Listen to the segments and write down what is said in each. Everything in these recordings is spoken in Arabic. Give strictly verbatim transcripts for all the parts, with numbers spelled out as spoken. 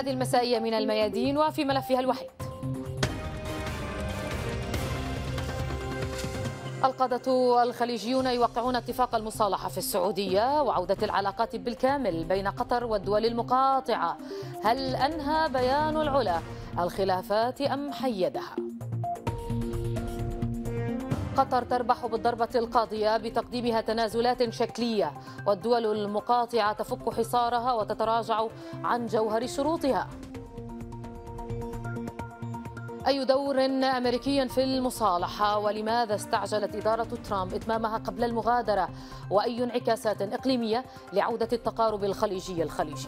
هذه المسائية من الميادين وفي ملفها الوحيد. القادة الخليجيون يوقعون اتفاق المصالحة في السعودية وعودة العلاقات بالكامل بين قطر والدول المقاطعة. هل أنهى بيان العلا الخلافات أم حيدها؟ قطر تربح بالضربة القاضية بتقديمها تنازلات شكلية، والدول المقاطعة تفك حصارها وتتراجع عن جوهر شروطها. أي دور أمريكي في المصالحة، ولماذا استعجلت إدارة ترامب إتمامها قبل المغادرة؟ وأي انعكاسات إقليمية لعودة التقارب الخليجي الخليجي؟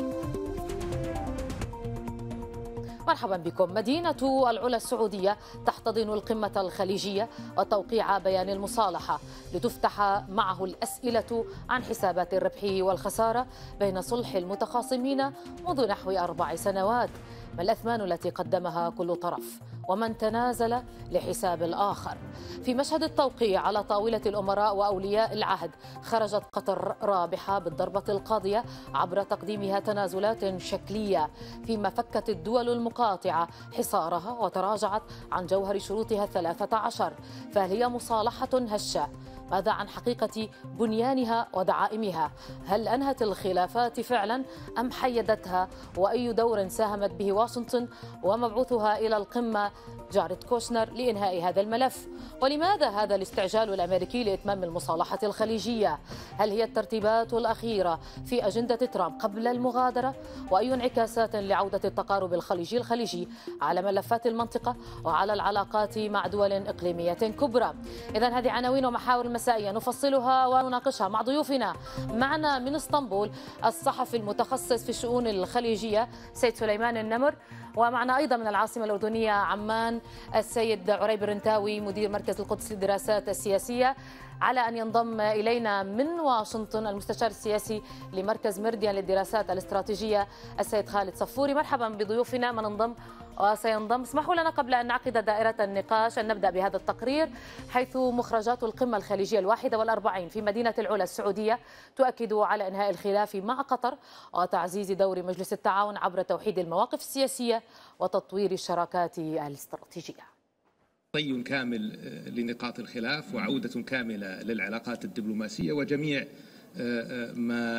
مرحبا بكم. مدينة العلا السعودية تحتضن القمة الخليجية وتوقيع بيان المصالحة لتفتح معه الأسئلة عن حسابات الربح والخسارة بين صلح المتخاصمين منذ نحو أربع سنوات. ما الأثمان التي قدمها كل طرف؟ ومن تنازل لحساب الآخر؟ في مشهد التوقيع على طاولة الأمراء وأولياء العهد خرجت قطر رابحة بالضربة القاضية عبر تقديمها تنازلات شكلية، فيما فكت الدول المقاطعة حصارها وتراجعت عن جوهر شروطها الثلاثة عشر. فهل هي مصالحة هشة؟ ماذا عن حقيقة بنيانها ودعائمها؟ هل أنهت الخلافات فعلا أم حيدتها؟ وأي دور ساهمت به واشنطن ومبعوثها إلى القمة جاريد كوشنر لإنهاء هذا الملف؟ ولماذا هذا الاستعجال الأمريكي لإتمام المصالحة الخليجية؟ هل هي الترتيبات الأخيرة في أجندة ترامب قبل المغادرة؟ وأي انعكاسات لعودة التقارب الخليجي الخليجي على ملفات المنطقة وعلى العلاقات مع دول إقليمية كبرى؟ إذن هذه عناوين ومحاور المسائية نفصلها ونناقشها مع ضيوفنا. معنا من اسطنبول الصحفي المتخصص في الشؤون الخليجية سيد سليمان النمر، ومعنا أيضا من العاصمة الأردنية عمان السيد عريب الرنتاوي مدير مركز القدس للدراسات السياسية، على أن ينضم إلينا من واشنطن المستشار السياسي لمركز ميريديان للدراسات الاستراتيجية السيد خالد صفوري. مرحبا بضيوفنا من انضم وسينضم. اسمحوا لنا قبل أن نعقد دائرة النقاش أن نبدأ بهذا التقرير، حيث مخرجات القمة الخليجية الواحدة والأربعين في مدينة العلا السعودية تؤكد على إنهاء الخلاف مع قطر وتعزيز دور مجلس التعاون عبر توحيد المواقف السياسية وتطوير الشراكات الاستراتيجية. طي كامل لنقاط الخلاف وعودة كاملة للعلاقات الدبلوماسية وجميع ما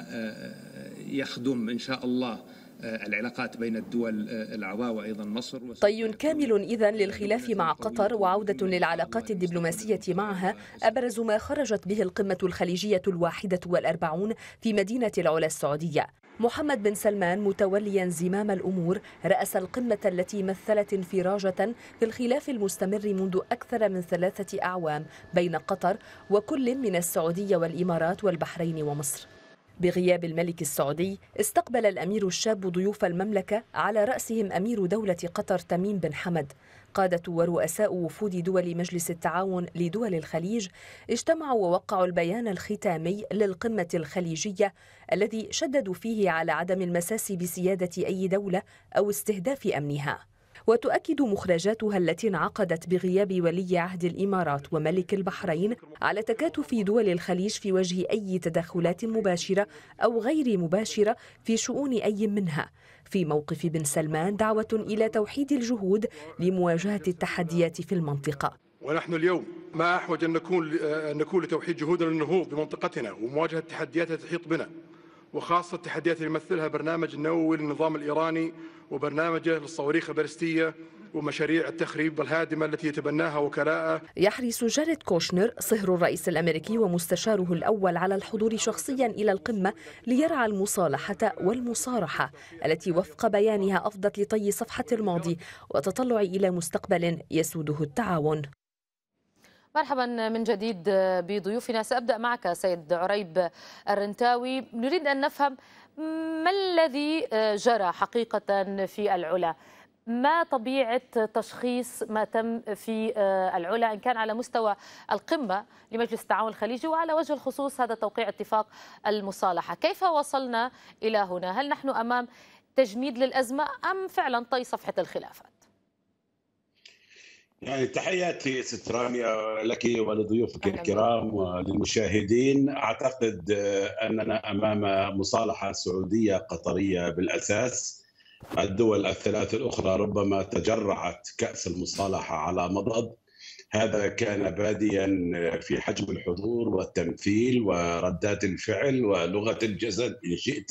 يخدم إن شاء الله العلاقات بين الدول الأعضاء وأيضا مصر. طي كامل إذن للخلاف مع قطر وعودة للعلاقات الدبلوماسية معها، أبرز ما خرجت به القمة الخليجية الواحدة والأربعون في مدينة العلا السعودية. محمد بن سلمان متوليا زمام الأمور رأس القمة التي مثلت انفراجة في الخلاف المستمر منذ أكثر من ثلاثة أعوام بين قطر وكل من السعودية والإمارات والبحرين ومصر. بغياب الملك السعودي استقبل الأمير الشاب ضيوف المملكة على رأسهم أمير دولة قطر تميم بن حمد. قادة ورؤساء وفود دول مجلس التعاون لدول الخليج اجتمعوا ووقعوا البيان الختامي للقمة الخليجية الذي شددوا فيه على عدم المساس بسيادة أي دولة أو استهداف أمنها. وتؤكد مخرجاتها التي انعقدت بغياب ولي عهد الإمارات وملك البحرين على تكاتف دول الخليج في وجه أي تدخلات مباشرة أو غير مباشرة في شؤون أي منها. في موقف بن سلمان دعوة إلى توحيد الجهود لمواجهة التحديات في المنطقة. ونحن اليوم ما أحوج أن نكون أن نكون لتوحيد جهودنا للنهوض بمنطقتنا ومواجهة التحديات التي تحيط بنا، وخاصة التحديات اللي يمثلها برنامج النووي للنظام الإيراني وبرنامجه للصواريخ البالستية ومشاريع التخريب الهادمة التي يتبناها وكلاءه. يحرص جاريد كوشنر صهر الرئيس الأمريكي ومستشاره الأول على الحضور شخصيا إلى القمة ليرعى المصالحة والمصارحة التي وفق بيانها أفضت لطي صفحة الماضي وتطلع إلى مستقبل يسوده التعاون. مرحبا من جديد بضيوفنا. سأبدأ معك سيد عريب الرنتاوي. نريد أن نفهم ما الذي جرى حقيقة في العلا، ما طبيعة تشخيص ما تم في العلا إن كان على مستوى القمة لمجلس التعاون الخليجي وعلى وجه الخصوص هذا توقيع اتفاق المصالحة. كيف وصلنا إلى هنا؟ هل نحن أمام تجميد للأزمة أم فعلا طي صفحة الخلافات؟ يعني تحياتي ست رامية لك ولضيوفك الكرام وللمشاهدين. أعتقد أننا أمام مصالحة سعودية قطرية بالأساس، الدول الثلاث الأخرى ربما تجرعت كأس المصالحة على مضض. هذا كان باديا في حجم الحضور والتمثيل وردات الفعل ولغة الجسد إن شئت،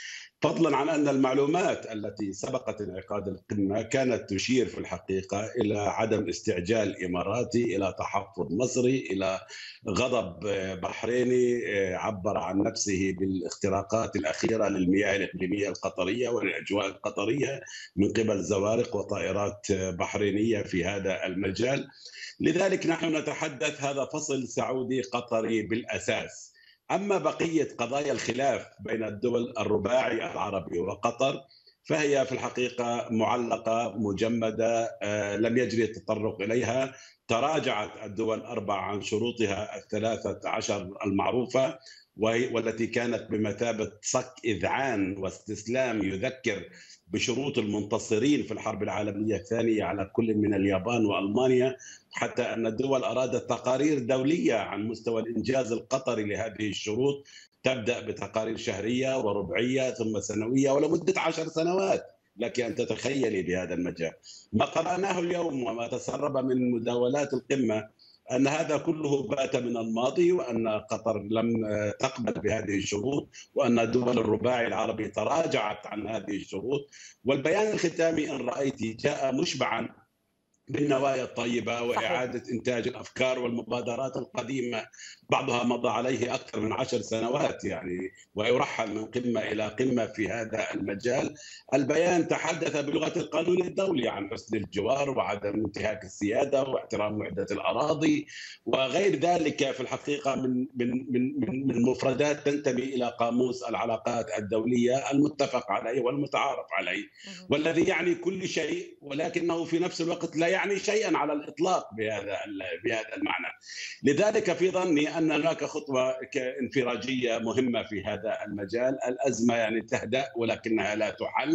فضلا عن أن المعلومات التي سبقت انعقاد القمة كانت تشير في الحقيقة إلى عدم استعجال إماراتي، إلى تحفظ مصري، إلى غضب بحريني عبر عن نفسه بالاختراقات الأخيرة للمياه الإقليمية القطرية والأجواء القطرية من قبل زوارق وطائرات بحرينية في هذا المجال. لذلك نحن نتحدث هذا فصل سعودي قطري بالأساس. أما بقية قضايا الخلاف بين الدول الرباعي العربي وقطر فهي في الحقيقة معلقة مجمدة لم يجري التطرق إليها. تراجعت الدول الأربع عن شروطها الثلاثة عشر المعروفة والتي كانت بمثابة صك إذعان واستسلام يذكر بشروط المنتصرين في الحرب العالمية الثانية على كل من اليابان وألمانيا، حتى أن الدول أرادت تقارير دولية عن مستوى الإنجاز القطري لهذه الشروط، تبدأ بتقارير شهرية وربعية ثم سنوية ولمدة عشر سنوات. لك أن تتخيلي بهذا المجال ما قرأناه اليوم وما تسرب من مداولات القمة أن هذا كله بات من الماضي، وأن قطر لم تقبل بهذه الشروط، وأن الدول الرباعي العربي تراجعت عن هذه الشروط. والبيان الختامي إن رأيت جاء مشبعا بالنوايا الطيبة وإعادة إنتاج الأفكار والمبادرات القديمة، بعضها مضى عليه أكثر من عشر سنوات يعني، ويرحل من قمة إلى قمة في هذا المجال. البيان تحدث بلغة القانون الدولي عن حسن الجوار وعدم انتهاك السيادة واحترام وحدة الأراضي وغير ذلك، في الحقيقة من من من من مفردات تنتمي إلى قاموس العلاقات الدولية المتفق عليه والمتعارف عليه، والذي يعني كل شيء ولكنه في نفس الوقت لا يعني شيئا على الإطلاق بهذا بهذا المعنى. لذلك في ظني أن هناك خطوة انفراجية مهمة في هذا المجال. الأزمة يعني تهدأ ولكنها لا تحل.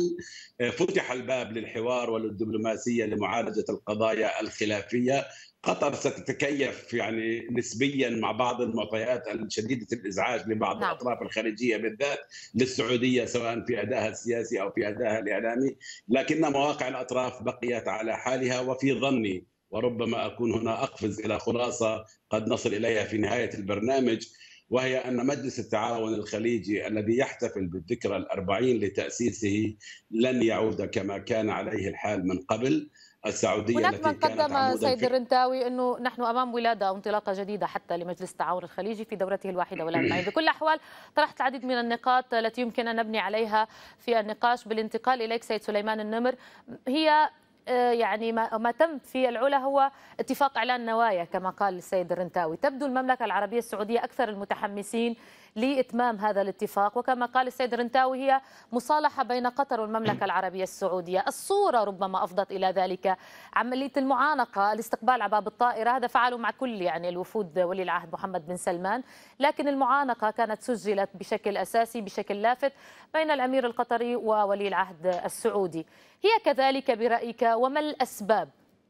فتح الباب للحوار وللدبلوماسية لمعالجة القضايا الخلافية. قطر ستتكيف يعني نسبيا مع بعض المعطيات الشديدة الإزعاج لبعض نعم. الأطراف الخليجية بالذات للسعودية سواء في أدائها السياسي أو في أدائها الإعلامي، لكن مواقع الأطراف بقيت على حالها. وفي ظني وربما أكون هنا أقفز إلى خلاصة قد نصل إليها في نهاية البرنامج، وهي أن مجلس التعاون الخليجي الذي يحتفل بالذكرى الأربعين لتأسيسه لن يعود كما كان عليه الحال من قبل. السعودية هناك من قدم سيد الرنتاوي أنه نحن أمام ولادة أو انطلاقة جديدة حتى لمجلس التعاون الخليجي في دورته الواحدة والأربعين. بكل الأحوال طرحت العديد من النقاط التي يمكن أن نبني عليها في النقاش. بالانتقال إليك سيد سليمان النمر، هي يعني ما تم في العلا هو اتفاق إعلان نوايا كما قال السيد الرنتاوي. تبدو المملكة العربية السعودية أكثر المتحمسين لإتمام هذا الاتفاق، وكما قال السيد الرنتاوي هي مصالحة بين قطر والمملكة العربية السعودية. الصورة ربما أفضت إلى ذلك. عملية المعانقة، الاستقبال على باب الطائرة، هذا فعلوا مع كل يعني الوفود ولي العهد محمد بن سلمان، لكن المعانقة كانت سجلت بشكل أساسي بشكل لافت بين الأمير القطري وولي العهد السعودي. هي كذلك برأيك؟ وما الأسباب؟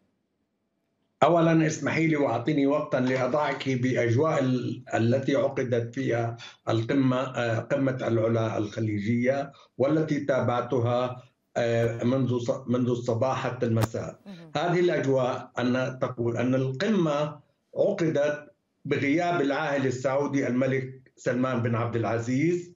أولا اسمحي لي وأعطيني وقتا لأضعك بأجواء التي عقدت فيها القمة قمة العلا الخليجية والتي تابعتها منذ منذ الصباح حتى المساء. هذه الأجواء أن تقول أن القمة عقدت بغياب العاهل السعودي الملك سلمان بن عبد العزيز.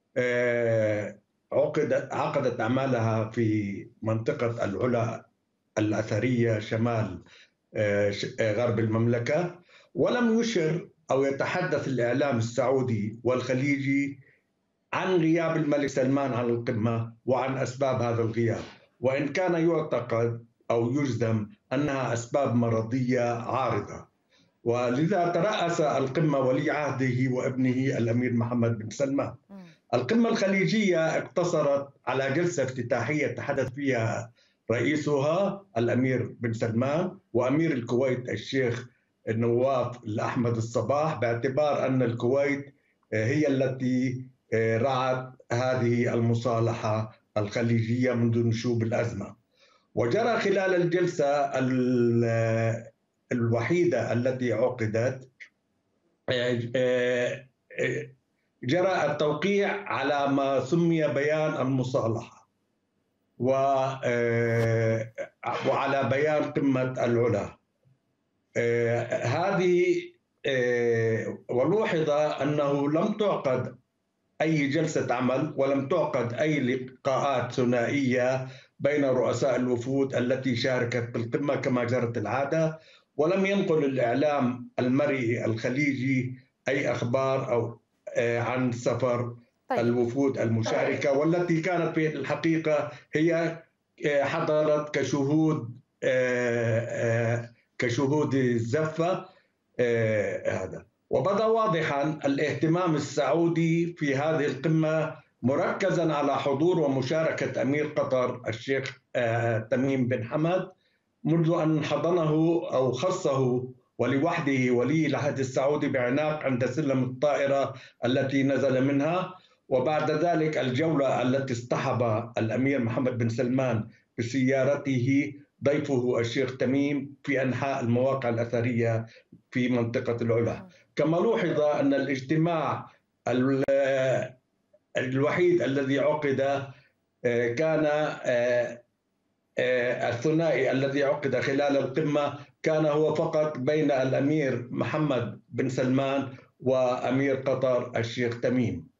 عقدت عقدت أعمالها في منطقة العلا الأثرية شمال غرب المملكة، ولم يشر أو يتحدث الإعلام السعودي والخليجي عن غياب الملك سلمان عن القمة وعن أسباب هذا الغياب، وإن كان يعتقد أو يجزم أنها أسباب مرضية عارضة. ولذا ترأس القمة ولي عهده وابنه الأمير محمد بن سلمان. القمة الخليجية اقتصرت على جلسة افتتاحية تحدث فيها رئيسها الأمير بن سلمان وأمير الكويت الشيخ نواف الأحمد الصباح، باعتبار أن الكويت هي التي رعت هذه المصالحة الخليجية منذ نشوب الأزمة. وجرى خلال الجلسة الوحيدة التي عقدت جرى التوقيع على ما سمي بيان المصالحة. وعلى بيان قمة العلا. هذه ولوحظ أنه لم تعقد أي جلسة عمل ولم تعقد أي لقاءات ثنائية بين رؤساء الوفود التي شاركت بالقمة كما جرت العادة، ولم ينقل الإعلام المرئي الخليجي أي أخبار أو عن سفر طيب. الوفود المشاركة، والتي كانت في الحقيقة هي حضرت كشهود كشهود الزفة هذا. وبدا واضحا الاهتمام السعودي في هذه القمة مركزا على حضور ومشاركة أمير قطر الشيخ تميم بن حمد منذ أن حضنه أو خصه ولوحده ولي العهد السعودي بعناق عند سلم الطائرة التي نزل منها، وبعد ذلك الجولة التي اصطحب الأمير محمد بن سلمان بسيارته ضيفه الشيخ تميم في أنحاء المواقع الأثرية في منطقة العلا. كما لوحظ أن الاجتماع الوحيد الذي عقد كان الثنائي الذي عقد خلال القمة كان هو فقط بين الأمير محمد بن سلمان وأمير قطر الشيخ تميم.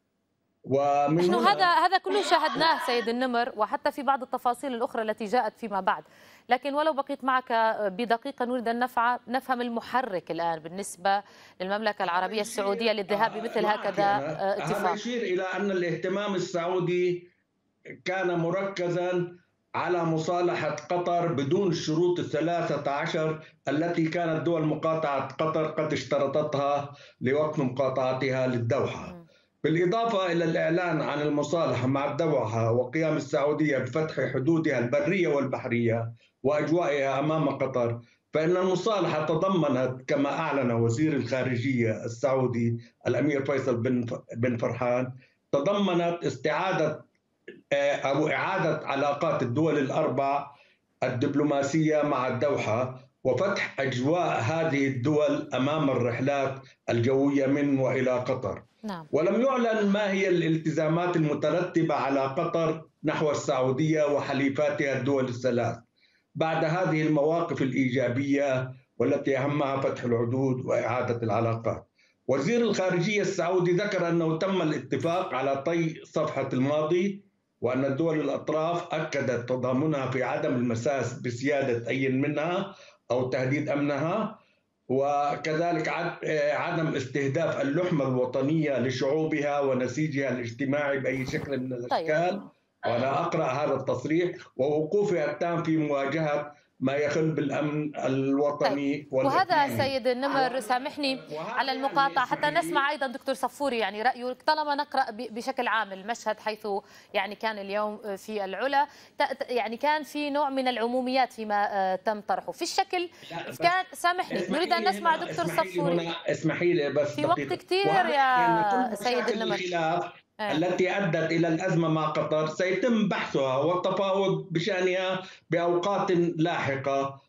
نحن هذا هذا كله شاهدناه سيد النمر، وحتى في بعض التفاصيل الأخرى التي جاءت فيما بعد، لكن ولو بقيت معك بدقيقة نريد أن نفهم المحرك الآن بالنسبة للمملكة العربية السعودية للذهاب بمثل هكذا اتفاق. يشير إلى أن الاهتمام السعودي كان مركزا على مصالحة قطر بدون الشروط الثلاثة عشر التي كانت دول مقاطعة قطر قد اشترطتها لوقت مقاطعتها للدوحة، بالإضافة إلى الإعلان عن المصالحة مع الدوحة وقيام السعودية بفتح حدودها البرية والبحرية وأجوائها أمام قطر. فإن المصالحة تضمنت كما أعلن وزير الخارجية السعودي الأمير فيصل بن فرحان تضمنت استعادة أو إعادة علاقات الدول الأربع الدبلوماسية مع الدوحة وفتح أجواء هذه الدول أمام الرحلات الجوية من وإلى قطر. نعم. ولم يعلن ما هي الالتزامات المترتبة على قطر نحو السعودية وحليفاتها الدول الثلاث بعد هذه المواقف الإيجابية والتي أهمها فتح الحدود وإعادة العلاقات. وزير الخارجية السعودي ذكر أنه تم الاتفاق على طي صفحة الماضي، وأن الدول الأطراف أكدت تضامنها في عدم المساس بسيادة أي منها أو تهديد أمنها، وكذلك عدم استهداف اللحمة الوطنية لشعوبها ونسيجها الاجتماعي بأي شكل من الأشكال. طيب. وأنا أقرأ هذا التصريح ووقوفها التام في مواجهة ما يخل بالأمن الوطني. طيب. وهذا سيد النمر سامحني على المقاطعة حتى نسمع أيضا دكتور صفوري يعني رأيه، طالما نقرأ بشكل عام المشهد حيث يعني كان اليوم في العلا يعني كان في نوع من العموميات فيما تم طرحه في الشكل كان. سامحني نريد أن نسمع دكتور صفوري. اسمحي لي بس في وقت كثير يا سيد النمر التي أدت إلى الأزمة مع قطر سيتم بحثها والتفاوض بشأنها بأوقات لاحقة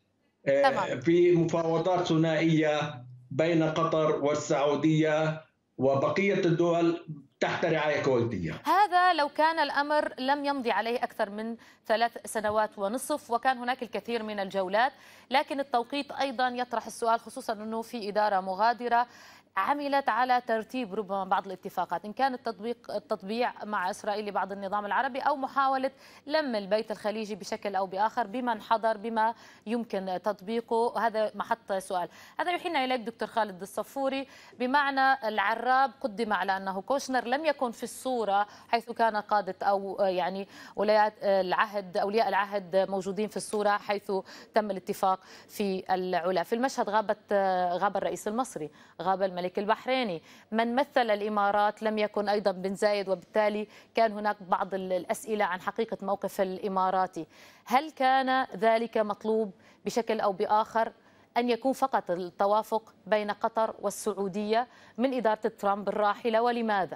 في مفاوضات ثنائية بين قطر والسعودية وبقية الدول تحت رعاية كويتية. هذا لو كان الأمر لم يمضي عليه أكثر من ثلاث سنوات ونصف وكان هناك الكثير من الجولات، لكن التوقيت أيضا يطرح السؤال، خصوصا أنه في إدارة مغادرة عملت على ترتيب ربما بعض الاتفاقات، إن كان التطبيق التطبيع مع إسرائيل لبعض النظام العربي أو محاولة لم البيت الخليجي بشكل أو بآخر بمن حضر بما يمكن تطبيقه. هذا محط سؤال. هذا يحيلنا إليك دكتور خالد الصفوري، بمعنى العراب قدم على أنه كوشنر لم يكن في الصورة حيث كان قادة أو يعني ولايات العهد أولياء العهد موجودين في الصورة حيث تم الاتفاق في العلا. في المشهد غابت غاب الرئيس المصري، غاب الملك البحريني، من مثل الإمارات لم يكن أيضا بن زايد، وبالتالي كان هناك بعض الأسئلة عن حقيقة موقف الإماراتي. هل كان ذلك مطلوب بشكل أو بآخر أن يكون فقط التوافق بين قطر والسعودية من إدارة ترامب الراحلة، ولماذا؟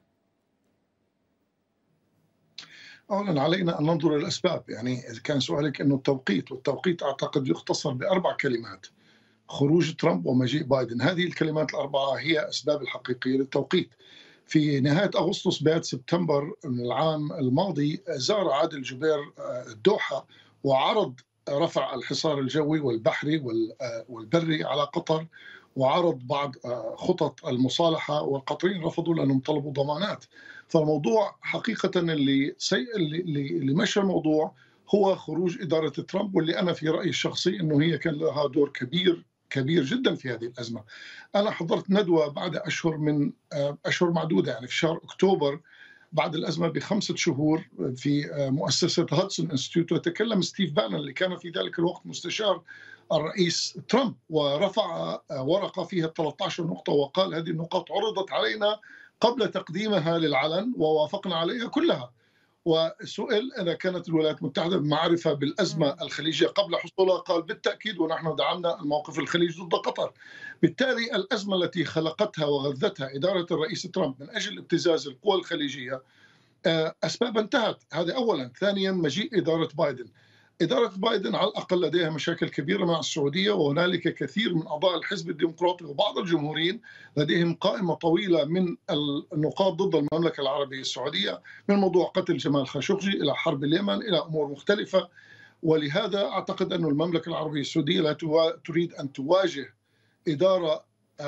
أولا علينا أن ننظر إلى الأسباب. يعني كان سؤالك أنه التوقيت، والتوقيت أعتقد يختصر بأربع كلمات: خروج ترامب ومجيء بايدن. هذه الكلمات الأربعة هي أسباب الحقيقية للتوقيت. في نهاية أغسطس بداية سبتمبر من العام الماضي زار عادل جبير الدوحة وعرض رفع الحصار الجوي والبحري والبري على قطر، وعرض بعض خطط المصالحة، والقطريين رفضوا لأنهم طلبوا ضمانات. فالموضوع حقيقة اللي, سي... اللي مشى الموضوع هو خروج إدارة ترامب، واللي أنا في رأيي الشخصي أنه هي كان لها دور كبير كبير جدا في هذه الأزمة. أنا حضرت ندوة بعد أشهر من أشهر معدودة، يعني في شهر أكتوبر بعد الأزمة بخمسة شهور في مؤسسة هاتسون انستيتيوت، وتكلم ستيف بانون اللي كان في ذلك الوقت مستشار الرئيس ترامب، ورفع ورقة فيها ثلاثة عشر نقطة وقال هذه النقاط عرضت علينا قبل تقديمها للعلن ووافقنا عليها كلها. وسئل إذا كانت الولايات المتحدة بمعرفة بالأزمة الخليجية قبل حصولها، قال بالتأكيد، ونحن دعمنا الموقف الخليجي ضد قطر. بالتالي الأزمة التي خلقتها وغذتها إدارة الرئيس ترامب من أجل ابتزاز القوى الخليجية أسباب انتهت، هذا أولا. ثانيا مجيء إدارة بايدن. إدارة بايدن على الأقل لديها مشاكل كبيرة مع السعودية، وهنالك كثير من أعضاء الحزب الديمقراطي وبعض الجمهوريين لديهم قائمة طويلة من النقاط ضد المملكة العربية السعودية، من موضوع قتل جمال خاشقجي إلى حرب اليمن إلى أمور مختلفة. ولهذا أعتقد أن المملكة العربية السعودية لا تريد أن تواجه إدارة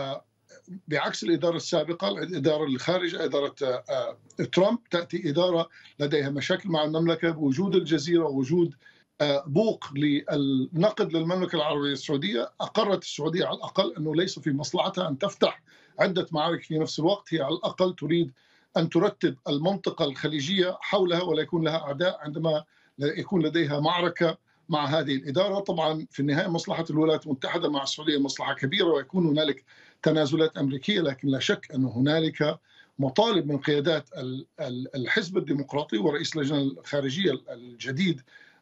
بعكس الإدارة السابقة، الإدارة الخارجة إدارة ترامب، تأتي إدارة لديها مشاكل مع المملكة بوجود الجزيرة ووجود بوق للنقد للمملكة العربية السعودية. أقرت السعودية على الأقل أنه ليس في مصلحتها أن تفتح عدة معارك في نفس الوقت، هي على الأقل تريد أن ترتب المنطقة الخليجية حولها ولا يكون لها أعداء عندما يكون لديها معركة مع هذه الإدارة. طبعا في النهاية مصلحة الولايات المتحدة مع السعودية مصلحة كبيرة، ويكون هنالك تنازلات أمريكية، لكن لا شك أن هنالك مطالب من قيادات الحزب الديمقراطي ورئيس اللجنة الخارجية الجديد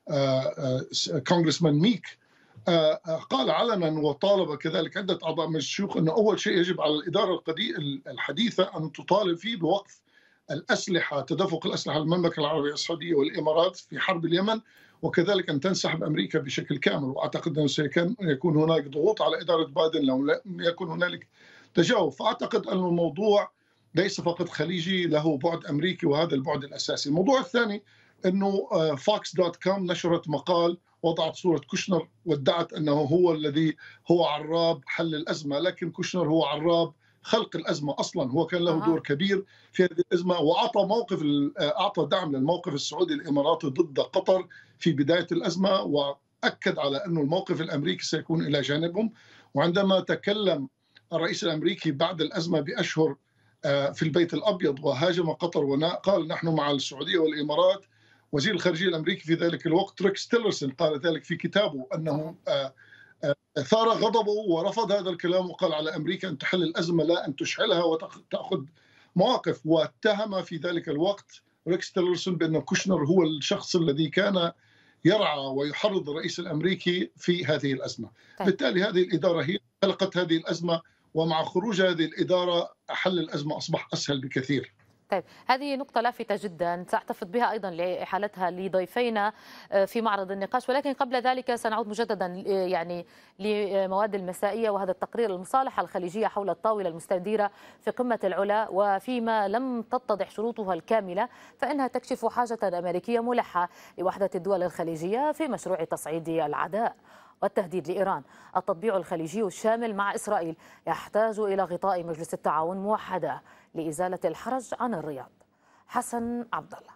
كونغرسمان ميك قال علنا وطالب كذلك عدة أعضاء من الشيوخ أن أول شيء يجب على الإدارة الحديثة أن تطالب فيه بوقف الأسلحة، تدفق الأسلحة للمملكة العربية السعودية والإمارات في حرب اليمن، وكذلك أن تنسحب أمريكا بشكل كامل. وأعتقد أنه سيكون هناك ضغوط على إدارة بايدن لو لم يكن هنالك تجاوب. فأعتقد أن الموضوع ليس فقط خليجي، له بعد أمريكي، وهذا البعد الأساسي. الموضوع الثاني أنه فوكس دوت كوم نشرت مقال وضعت صورة كوشنر وادعت أنه هو الذي هو عراب حل الأزمة، لكن كوشنر هو عراب خلق الأزمة أصلا. هو كان له دور كبير في هذه الأزمة، وأعطى موقف أعطى دعم للموقف السعودي الإماراتي ضد قطر في بداية الأزمة، وأكد على أنه الموقف الأمريكي سيكون إلى جانبهم. وعندما تكلم الرئيس الأمريكي بعد الأزمة بأشهر في البيت الأبيض وهاجم قطر وقال نحن مع السعودية والإمارات، وزير الخارجية الأمريكي في ذلك الوقت ريكس تيلرسون قال ذلك في كتابه، أنه ثار غضبه ورفض هذا الكلام وقال على أمريكا أن تحل الأزمة لا أن تشعلها وتأخذ مواقف. واتهم في ذلك الوقت ريكس تيلرسون بأن كوشنر هو الشخص الذي كان يرعى ويحرض الرئيس الأمريكي في هذه الأزمة. طيب. بالتالي هذه الإدارة هي خلقت هذه الأزمة، ومع خروج هذه الإدارة حل الأزمة أصبح أسهل بكثير. طيب، هذه نقطة لافتة جدا سأحتفظ بها أيضا لإحالتها لضيفينا في معرض النقاش، ولكن قبل ذلك سنعود مجددا يعني لمواد المسائية وهذا التقرير. المصالحة الخليجية حول الطاولة المستديرة في قمة العلا، وفيما لم تتضح شروطها الكاملة فإنها تكشف حاجة أمريكية ملحة لوحدة الدول الخليجية في مشروع تصعيد العداء والتهديد لإيران. التطبيع الخليجي الشامل مع إسرائيل يحتاج إلى غطاء مجلس التعاون موحدة لإزالة الحرج عن الرياض. حسن عبد الله.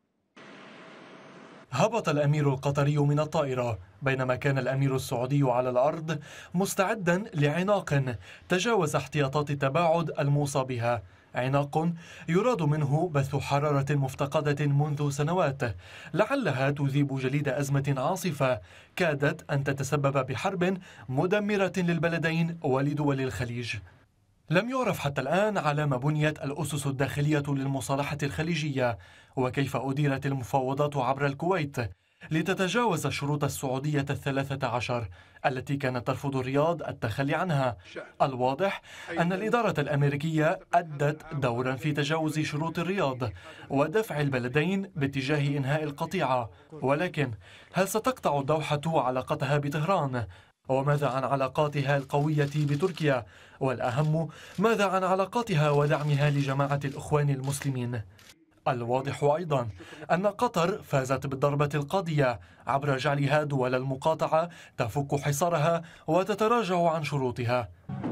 هبط الأمير القطري من الطائرة بينما كان الأمير السعودي على الأرض مستعدا لعناق تجاوز احتياطات التباعد الموصى بها، عناق يراد منه بث حرارة مفتقدة منذ سنوات لعلها تذيب جليد أزمة عاصفة كادت أن تتسبب بحرب مدمرة للبلدين ولدول الخليج. لم يعرف حتى الآن على ما بنيت الأسس الداخلية للمصالحة الخليجية وكيف أديرت المفاوضات عبر الكويت لتتجاوز شروط السعودية الثلاثة عشر التي كانت ترفض الرياض التخلي عنها. الواضح أن الإدارة الأمريكية أدت دورا في تجاوز شروط الرياض ودفع البلدين باتجاه إنهاء القطيعة، ولكن هل ستقطع الدوحة علاقتها بطهران وماذا عن علاقاتها القوية بتركيا؟ والأهم، ماذا عن علاقاتها ودعمها لجماعة الإخوان المسلمين؟ الواضح أيضا أن قطر فازت بالضربة القاضية عبر جعلها دول المقاطعة تفك حصارها وتتراجع عن شروطها.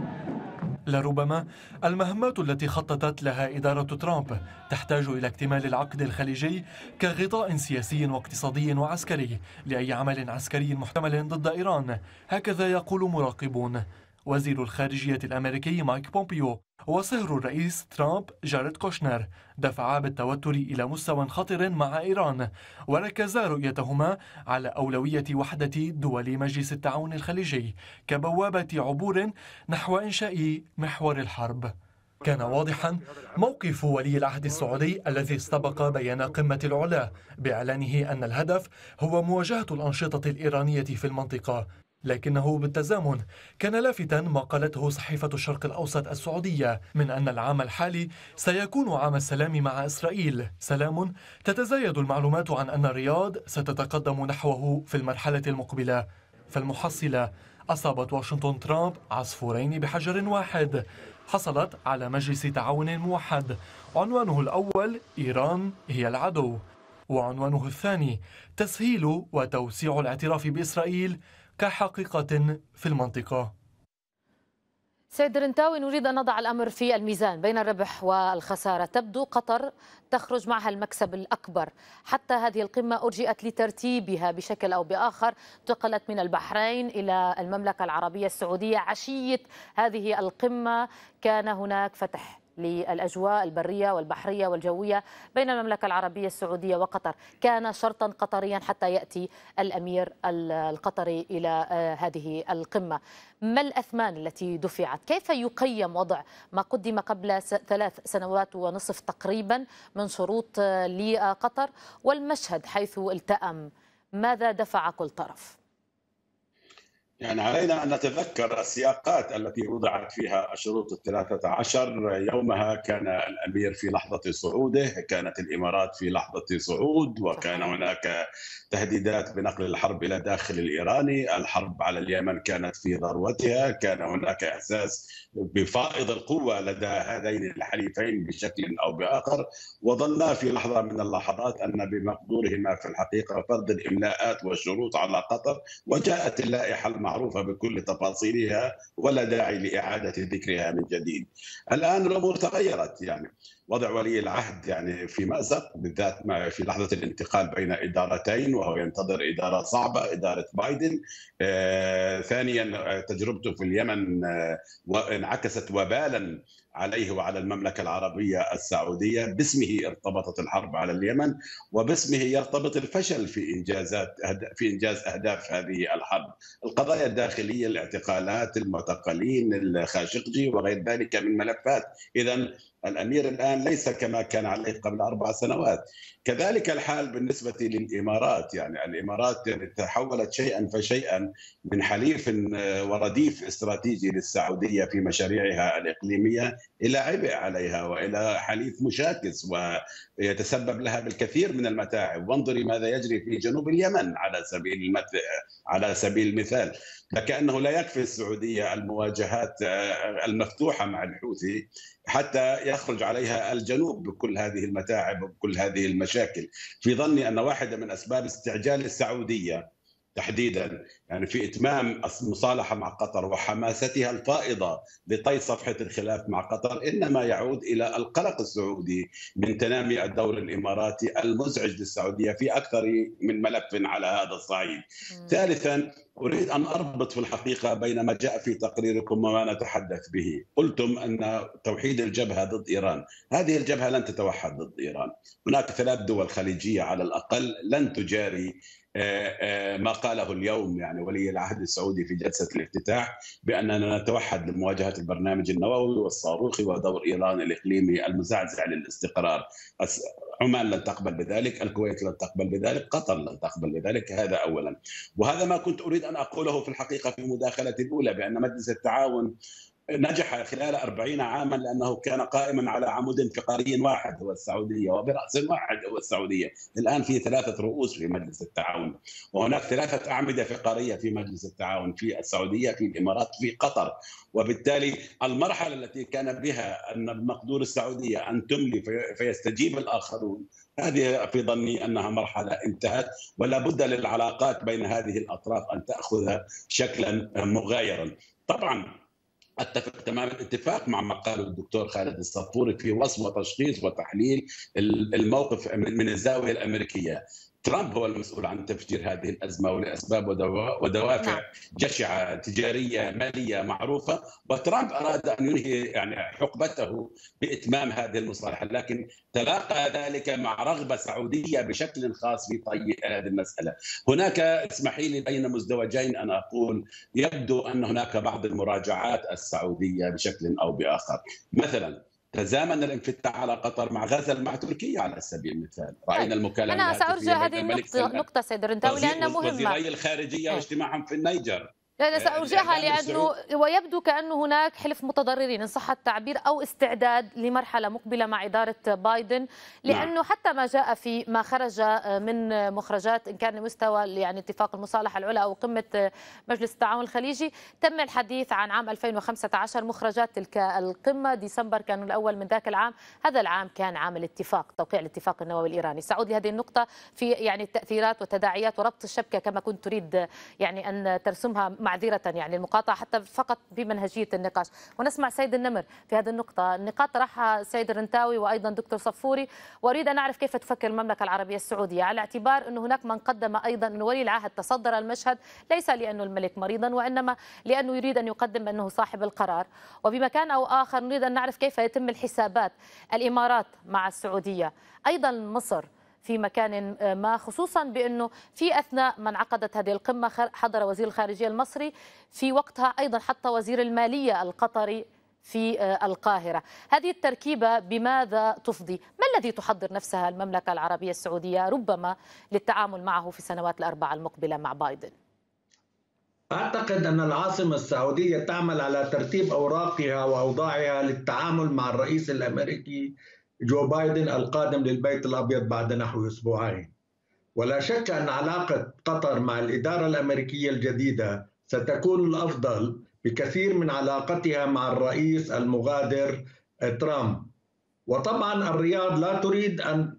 لربما المهمات التي خططت لها إدارة ترامب تحتاج إلى اكتمال العقد الخليجي كغطاء سياسي واقتصادي وعسكري لأي عمل عسكري محتمل ضد إيران، هكذا يقول مراقبون. وزير الخارجية الأمريكي مايك بومبيو وصهر الرئيس ترامب جاريد كوشنر دفعا بالتوتر إلى مستوى خطر مع إيران، وركزا رؤيتهما على أولوية وحدة دول مجلس التعاون الخليجي كبوابة عبور نحو إنشاء محور الحرب. كان واضحا موقف ولي العهد السعودي الذي استبق بيان قمة العلا بإعلانه أن الهدف هو مواجهة الأنشطة الإيرانية في المنطقة، لكنه بالتزامن كان لافتا ما قالته صحيفة الشرق الأوسط السعودية من أن العام الحالي سيكون عام السلام مع إسرائيل، سلام تتزايد المعلومات عن أن الرياض ستتقدم نحوه في المرحلة المقبلة. فالمحصلة أصابت واشنطن ترامب عصفورين بحجر واحد، حصلت على مجلس تعاون موحد عنوانه الأول إيران هي العدو، وعنوانه الثاني تسهيل وتوسيع الاعتراف بإسرائيل كحقيقة في المنطقة. سيد رنتاوي، نريد أن نضع الأمر في الميزان بين الربح والخسارة. تبدو قطر تخرج معها المكسب الأكبر، حتى هذه القمة أرجئت لترتيبها بشكل أو بآخر، انتقلت من البحرين إلى المملكة العربية السعودية. عشية هذه القمة كان هناك فتح للأجواء البرية والبحرية والجوية بين المملكة العربية السعودية وقطر، كان شرطا قطريا حتى يأتي الأمير القطري إلى هذه القمة. ما الأثمان التي دفعت؟ كيف يقيم وضع ما قدم قبل ثلاث سنوات ونصف تقريبا من شروط لقطر، والمشهد حيث التأم؟ ماذا دفع كل طرف؟ يعني علينا أن نتذكر السياقات التي وضعت فيها الشروط الثلاثة عشر. يومها كان الأمير في لحظة صعوده، كانت الإمارات في لحظة صعود، وكان هناك تهديدات بنقل الحرب إلى داخل الإيراني، الحرب على اليمن كانت في ذروتها، كان هناك إحساس بفائض القوة لدى هذين الحليفين بشكل أو بآخر، وظنا في لحظة من اللحظات أن بمقدورهما في الحقيقة فرض الإملاءات والشروط على قطر، وجاءت اللائحة المعروفة بكل تفاصيلها ولا داعي لإعادة ذكرها من جديد. الآن الأمور تغيرت، يعني وضع ولي العهد يعني في مأزق، بالذات في لحظة الانتقال بين إدارتين وهو ينتظر إدارة صعبة، إدارة بايدن. آه، ثانيا تجربته في اليمن آه، وانعكست وبالا عليه وعلى المملكة العربية السعودية. باسمه ارتبطت الحرب على اليمن، وباسمه يرتبط الفشل في إنجازات في إنجاز أهداف هذه الحرب، القضايا الداخلية، الاعتقالات، المعتقلين، الخاشقجي وغير ذلك من ملفات. إذن الأمير الآن ليس كما كان عليه قبل أربع سنوات. كذلك الحال بالنسبة للإمارات، يعني الإمارات تحولت شيئا فشيئا من حليف ورديف استراتيجي للسعودية في مشاريعها الإقليمية إلى عبء عليها وإلى حليف مشاكس ويتسبب لها بالكثير من المتاعب. وانظري ماذا يجري في جنوب اليمن على سبيل المثل على سبيل المثال. فكأنه لا يكفي السعودية المواجهات المفتوحة مع الحوثي حتى يخرج عليها الجنوب بكل هذه المتاعب وبكل هذه المشاكل. في ظني أن واحدة من أسباب استعجال السعودية تحديدا يعني في إتمام المصالحة مع قطر وحماستها الفائضة لطي صفحة الخلاف مع قطر إنما يعود إلى القلق السعودي من تنامي الدور الإماراتي المزعج للسعودية في أكثر من ملف على هذا الصعيد. ثالثا أريد أن أربط في الحقيقة بين ما جاء في تقريركم وما نتحدث به. قلتم أن توحيد الجبهة ضد إيران، هذه الجبهة لن تتوحد ضد إيران. هناك ثلاث دول خليجية على الأقل لن تجاري ما قاله اليوم يعني ولي العهد السعودي في جلسة الافتتاح بأننا نتوحد لمواجهة البرنامج النووي والصاروخي ودور إيران الإقليمي المزعزع للاستقرار. عمان لن تقبل بذلك، الكويت لن تقبل بذلك، قطر لن تقبل بذلك. هذا أولا. وهذا ما كنت أريد أن أقوله في الحقيقة في المداخلة الأولى، بأن مجلس التعاون نجح خلال أربعين عاما لأنه كان قائما على عمود فقري واحد هو السعودية، وبرأس واحد هو السعودية. الآن في ثلاثة رؤوس في مجلس التعاون، وهناك ثلاثة أعمدة فقرية في مجلس التعاون، في السعودية، في الإمارات، في قطر. وبالتالي المرحلة التي كان بها أن المقدور السعودية أن تملي فيستجيب الآخرون، هذه في ظني أنها مرحلة انتهت، ولا بد للعلاقات بين هذه الأطراف أن تأخذ شكلا مغايرا. طبعا اتفق تمام الاتفاق مع ما قاله الدكتور خالد الصفوري في وصف وتشخيص وتحليل الموقف من الزاويه الامريكيه. ترامب هو المسؤول عن تفجير هذه الازمه ولاسباب ودوافع جشعه تجاريه ماليه معروفه، وترامب اراد ان ينهي يعني حقبته باتمام هذه المصالحه، لكن تلاقى ذلك مع رغبه سعوديه بشكل خاص في طي هذه المساله. هناك اسمحي لي بين مزدوجين ان اقول يبدو ان هناك بعض المراجعات السعوديه بشكل او باخر. مثلا تزامن الانفتاح على قطر مع غزل مع تركيا على سبيل المثال، راينا المكالمه. انا سارجع هذه النقطه نقطه سيد الرنتاوي لانها مهمه. وزيري الخارجيه واجتماعهم في النيجر. لا سأرجعها لأنه ويبدو كأنه هناك حلف متضررين إن صح التعبير أو استعداد لمرحلة مقبلة مع إدارة بايدن، لأنه نعم. حتى ما جاء في ما خرج من مخرجات إن كان مستوى يعني اتفاق المصالحة العلى أو قمة مجلس التعاون الخليجي، تم الحديث عن عام ألفين وخمسة عشر. مخرجات تلك القمة ديسمبر كانوا الأول من ذاك العام، هذا العام كان عام الاتفاق، توقيع الاتفاق النووي الإيراني. سأعود لهذه النقطة في يعني التأثيرات وتداعيات وربط الشبكة كما كنت تريد يعني أن ترسمها معذرة يعني المقاطعة حتى فقط بمنهجية النقاش. ونسمع سيد النمر في هذه النقطة. النقاط طرحها سيد الرنتاوي وأيضا دكتور صفوري، وأريد أن أعرف كيف تفكر المملكة العربية السعودية، على اعتبار أنه هناك من قدم أيضا أن ولي العهد تصدر المشهد ليس لأنه الملك مريضا وإنما لأنه يريد أن يقدم أنه صاحب القرار. وبمكان أو آخر نريد أن نعرف كيف يتم الحسابات، الإمارات مع السعودية، أيضا مصر في مكان ما، خصوصا بأنه في أثناء ما انعقدت هذه القمة حضر وزير الخارجية المصري، في وقتها أيضا حتى وزير المالية القطري في القاهرة. هذه التركيبة بماذا تفضي؟ ما الذي تحضر نفسها المملكة العربية السعودية ربما للتعامل معه في السنوات الأربعة المقبلة مع بايدن؟ أعتقد أن العاصمة السعودية تعمل على ترتيب أوراقها وأوضاعها للتعامل مع الرئيس الأمريكي جو بايدن القادم للبيت الأبيض بعد نحو أسبوعين. ولا شك أن علاقة قطر مع الإدارة الأمريكية الجديدة ستكون الأفضل بكثير من علاقتها مع الرئيس المغادر ترامب. وطبعا الرياض لا تريد أن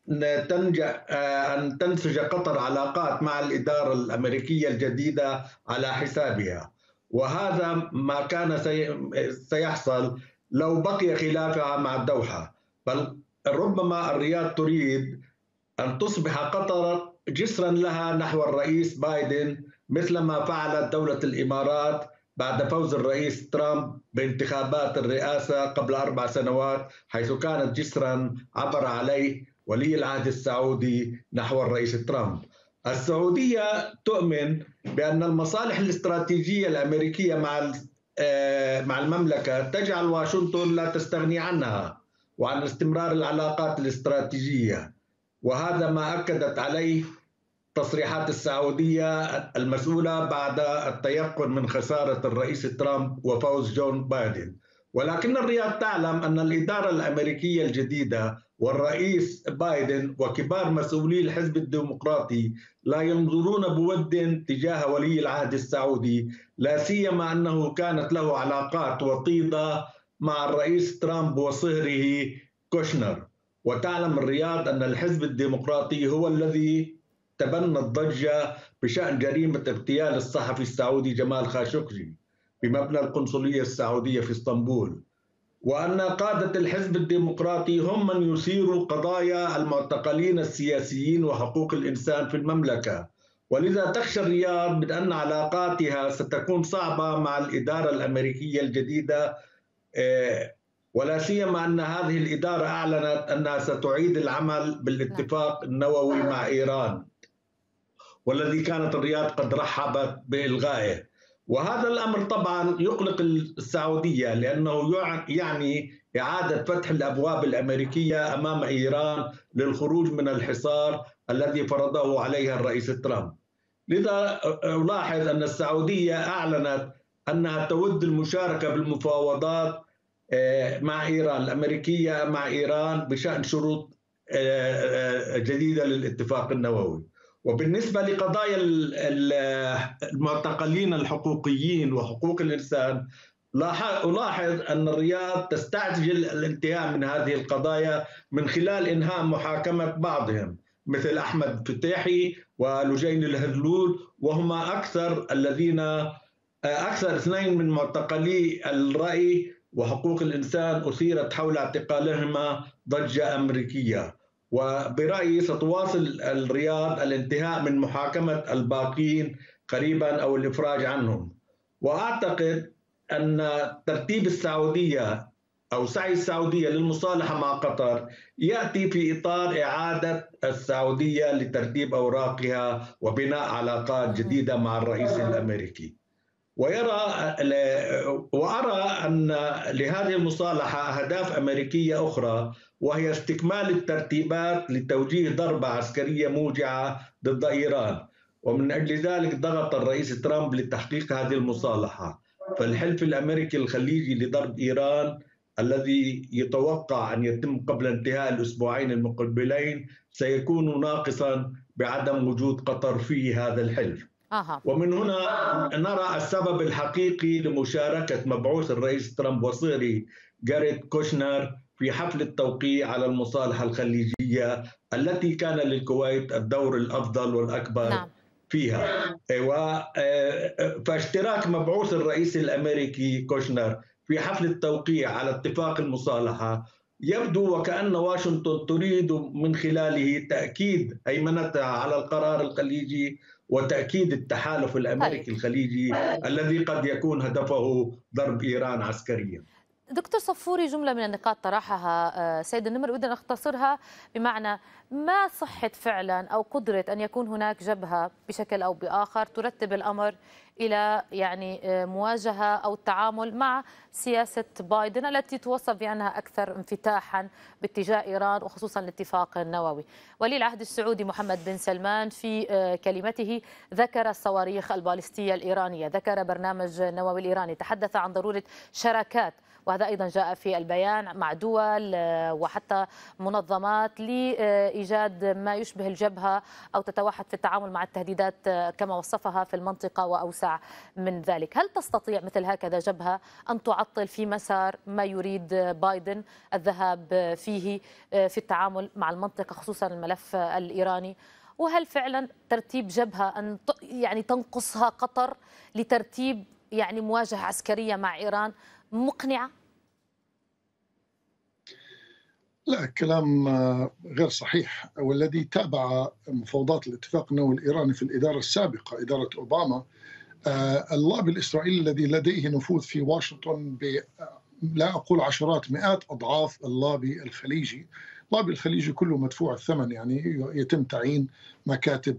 أن تنسج قطر علاقات مع الإدارة الأمريكية الجديدة على حسابها، وهذا ما كان سيحصل لو بقي خلافها مع الدوحة. بل ربما الرياض تريد أن تصبح قطر جسرا لها نحو الرئيس بايدن، مثلما فعلت دولة الإمارات بعد فوز الرئيس ترامب بانتخابات الرئاسة قبل أربع سنوات، حيث كانت جسرا عبر عليه ولي العهد السعودي نحو الرئيس ترامب. السعودية تؤمن بأن المصالح الاستراتيجية الأمريكية مع مع المملكة تجعل واشنطن لا تستغني عنها وعن استمرار العلاقات الاستراتيجية، وهذا ما أكدت عليه تصريحات السعودية المسؤولة بعد التيقن من خسارة الرئيس ترامب وفوز جون بايدن. ولكن الرياض تعلم أن الإدارة الأمريكية الجديدة والرئيس بايدن وكبار مسؤولي الحزب الديمقراطي لا ينظرون بود تجاه ولي العهد السعودي، لا سيما أنه كانت له علاقات وطيدة مع الرئيس ترامب وصهره كوشنر. وتعلم الرياض أن الحزب الديمقراطي هو الذي تبنى الضجة بشأن جريمة اغتيال الصحفي السعودي جمال خاشقجي بمبنى القنصلية السعودية في اسطنبول، وأن قادة الحزب الديمقراطي هم من يثيروا قضايا المعتقلين السياسيين وحقوق الإنسان في المملكة. ولذا تخشى الرياض من أن علاقاتها ستكون صعبة مع الإدارة الأمريكية الجديدة، ولا سيما أن هذه الإدارة أعلنت أنها ستعيد العمل بالاتفاق النووي مع إيران، والذي كانت الرياض قد رحبت بإلغائه. وهذا الأمر طبعا يقلق السعودية، لأنه يعني إعادة فتح الأبواب الأمريكية أمام إيران للخروج من الحصار الذي فرضه عليها الرئيس ترامب. لذا ألاحظ أن السعودية أعلنت أنها تود المشاركة بالمفاوضات مع إيران الأمريكية مع إيران بشأن شروط جديدة للاتفاق النووي. وبالنسبة لقضايا المعتقلين الحقوقيين وحقوق الإنسان، ألاحظ أن الرياض تستعجل الانتهاء من هذه القضايا من خلال إنهاء محاكمة بعضهم مثل أحمد فتاحي ولجين الهذلول، وهما أكثر الذين أكثر اثنين من معتقلي الرأي وحقوق الإنسان أثيرت حول اعتقالهما ضجة أمريكية. وبرأيي ستواصل الرياض الانتهاء من محاكمة الباقين قريبا أو الإفراج عنهم. وأعتقد أن ترتيب السعودية أو سعي السعودية للمصالحة مع قطر يأتي في إطار إعادة السعودية لترتيب أوراقها وبناء علاقات جديدة مع الرئيس الأمريكي. ويرى وأرى أن لهذه المصالحة أهداف أمريكية أخرى، وهي استكمال الترتيبات لتوجيه ضربة عسكرية موجعة ضد إيران، ومن أجل ذلك ضغط الرئيس ترامب لتحقيق هذه المصالحة. فالحلف الأمريكي الخليجي لضرب إيران الذي يتوقع أن يتم قبل انتهاء الأسبوعين المقبلين سيكون ناقصا بعدم وجود قطر في هذا الحلف. آه. ومن هنا نرى السبب الحقيقي لمشاركة مبعوث الرئيس ترامب وصيري جاريد كوشنر في حفل التوقيع على المصالحة الخليجية التي كان للكويت الدور الأفضل والأكبر نعم. فيها. فاشتراك مبعوث الرئيس الأمريكي كوشنر في حفل التوقيع على اتفاق المصالحة يبدو وكأن واشنطن تريد من خلاله تأكيد هيمنتها على القرار الخليجي وتأكيد التحالف الأمريكي الخليجي الذي قد يكون هدفه ضرب إيران عسكريا. دكتور صفوري، جملة من النقاط طرحها سيد النمر أريد أن أختصرها، بمعنى ما صحة فعلا أو قدرة أن يكون هناك جبهة بشكل أو بآخر ترتب الأمر إلى يعني مواجهة أو التعامل مع سياسة بايدن التي توصف بأنها أكثر انفتاحا باتجاه إيران وخصوصا الاتفاق النووي. ولي العهد السعودي محمد بن سلمان في كلمته ذكر الصواريخ البالستية الإيرانية، ذكر برنامج النووي الإيراني، تحدث عن ضرورة شراكات، وهذا أيضا جاء في البيان، مع دول وحتى منظمات لإيجاد ما يشبه الجبهة أو تتوحد في التعامل مع التهديدات كما وصفها في المنطقة وأوسع من ذلك. هل تستطيع مثل هكذا جبهة أن تعطل في مسار ما يريد بايدن الذهاب فيه في التعامل مع المنطقة خصوصا الملف الإيراني؟ وهل فعلا ترتيب جبهة أن يعني تنقصها قطر لترتيب يعني مواجهة عسكرية مع إيران مقنعة؟ لا، كلام غير صحيح. والذي تابع مفاوضات الاتفاق النووي الإيراني في الإدارة السابقة إدارة أوباما، اللابي الإسرائيلي الذي لديه نفوذ في واشنطن ب لا أقول عشرات مئات أضعاف اللابي الخليجي. اللابي الخليجي كله مدفوع الثمن، يعني يتم تعيين مكاتب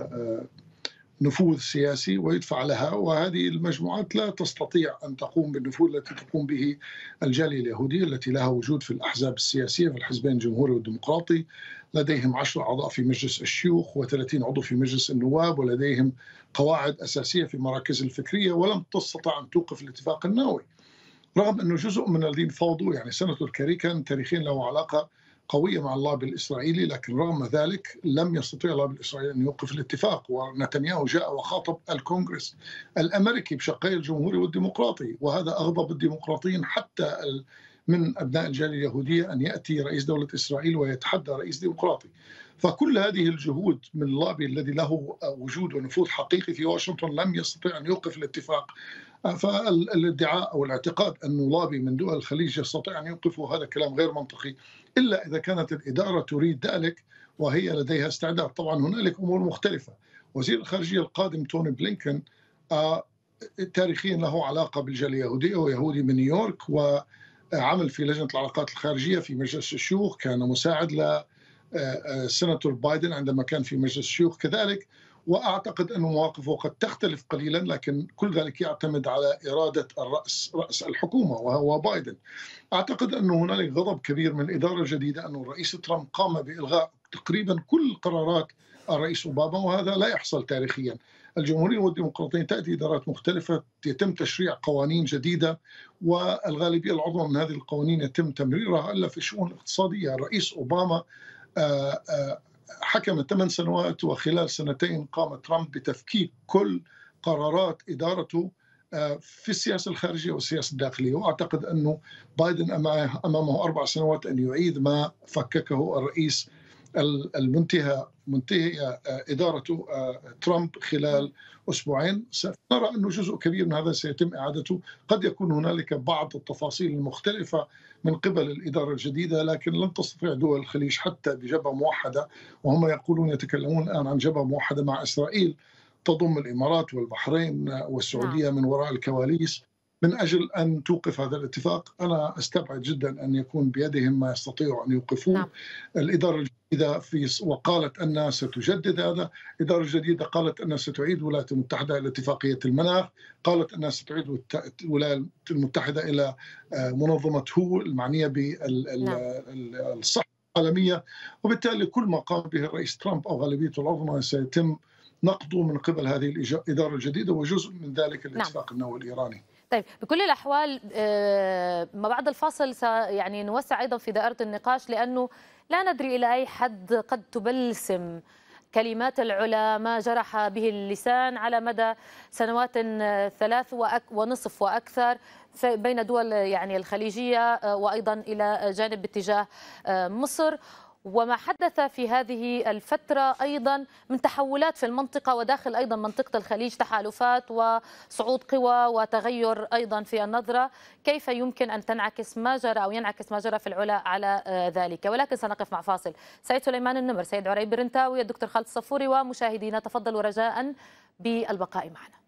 نفوذ سياسي ويدفع لها، وهذه المجموعات لا تستطيع أن تقوم بالنفوذ التي تقوم به الجالية اليهودية التي لها وجود في الأحزاب السياسية في الحزبين الجمهوري والديمقراطي. لديهم عشرة أعضاء في مجلس الشيوخ وثلاثين عضو في مجلس النواب، ولديهم قواعد أساسية في مراكز الفكرية، ولم تستطع أن توقف الاتفاق النووي رغم أنه جزء من الذين فاوضوا، يعني سناتور كيري كان تاريخيا له علاقة قوية مع اللابي الإسرائيلي، لكن رغم ذلك لم يستطيع اللابي الإسرائيلي أن يوقف الاتفاق. ونتنياهو جاء وخاطب الكونغرس الأمريكي بشقي الجمهوري والديمقراطي، وهذا أغضب الديمقراطيين حتى من أبناء الجالية اليهودية أن يأتي رئيس دولة إسرائيل ويتحدى رئيس ديمقراطي. فكل هذه الجهود من اللابي الذي له وجود ونفوذ حقيقي في واشنطن لم يستطيع أن يوقف الاتفاق. فالادعاء أو الاعتقاد أن لابي من دول الخليج يستطيع أن يوقفه هذا كلام غير منطقي، إلا إذا كانت الإدارة تريد ذلك وهي لديها استعداد. طبعا هنالك أمور مختلفة. وزير الخارجية القادم توني بلينكن آه تاريخيا له علاقة بالجالية اليهودية، ويهودي من نيويورك، وعمل في لجنة العلاقات الخارجية في مجلس الشيوخ، كان مساعد لسناتور بايدن عندما كان في مجلس الشيوخ كذلك، وأعتقد أن مواقفه قد تختلف قليلا، لكن كل ذلك يعتمد على إرادة الرأس رأس الحكومة وهو بايدن. أعتقد أن هنالك غضب كبير من الإدارة الجديدة أن الرئيس ترامب قام بإلغاء تقريبا كل قرارات الرئيس أوباما، وهذا لا يحصل تاريخيا. الجمهوريين والديمقراطيين تأتي إدارات مختلفة، يتم تشريع قوانين جديدة، والغالبية العظمى من هذه القوانين يتم تمريرها إلا في الشؤون الاقتصادية. الرئيس أوباما حكم ثمان سنوات، وخلال سنتين قام ترامب بتفكيك كل قرارات إدارته في السياسة الخارجية والسياسة الداخلية. وأعتقد أنه بايدن أمامه أربع سنوات أن يعيد ما فككه الرئيس المنتهى منتهي إدارته ترامب خلال أسبوعين. سنرى أنه جزء كبير من هذا سيتم إعادته. قد يكون هنالك بعض التفاصيل المختلفة من قبل الإدارة الجديدة، لكن لن تستطيع دول الخليج حتى بجبهة موحدة، وهم يقولون يتكلمون الآن عن جبهة موحدة مع إسرائيل تضم الإمارات والبحرين والسعودية من وراء الكواليس من أجل أن توقف هذا الاتفاق. أنا أستبعد جدا أن يكون بيدهم ما يستطيعوا أن يوقفوه. نعم. الإدارة الجديدة في وقالت أنها ستجدد هذا، الإدارة الجديدة قالت أنها ستعيد الولايات المتحدة إلى اتفاقية المناخ، قالت أنها ستعيد الولايات المتحدة إلى منظمة هو المعنية بالصحة العالمية. وبالتالي كل ما قام به الرئيس ترامب أو غالبيته العظمى سيتم نقضه من قبل هذه الإدارة الجديدة، وجزء من ذلك الاتفاق نعم. النووي الإيراني. طيب، بكل الأحوال ما بعد الفاصل يعني نوسع أيضا في دائرة النقاش، لأنه لا ندري إلى أي حد قد تبلسم كلمات العلا ما جرح به اللسان على مدى سنوات ثلاث ونصف وأكثر بين دول يعني الخليجية وأيضا إلى جانب اتجاه مصر، وما حدث في هذه الفترة أيضا من تحولات في المنطقة وداخل أيضا منطقة الخليج، تحالفات وصعود قوى وتغير أيضا في النظرة. كيف يمكن أن تنعكس ما جرى أو ينعكس ما جرى في العلا على ذلك؟ ولكن سنقف مع فاصل. سيد سليمان النمر، سيد عريبي الرنتاوي، الدكتور خالد الصفوري، ومشاهدينا تفضلوا رجاء بالبقاء معنا.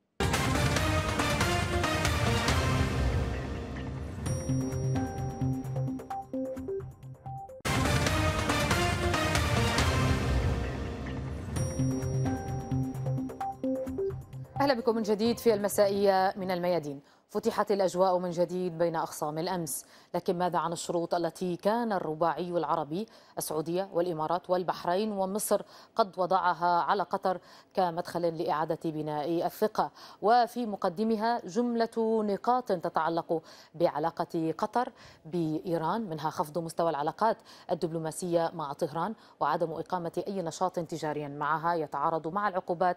أهلا بكم من جديد في المسائية من الميادين. فتحت الأجواء من جديد بين أخصام الأمس، لكن ماذا عن الشروط التي كان الرباعي العربي السعودية والإمارات والبحرين ومصر قد وضعها على قطر كمدخل لإعادة بناء الثقة، وفي مقدمها جملة نقاط تتعلق بعلاقة قطر بإيران، منها خفض مستوى العلاقات الدبلوماسية مع طهران وعدم إقامة أي نشاط تجاري معها يتعارض مع العقوبات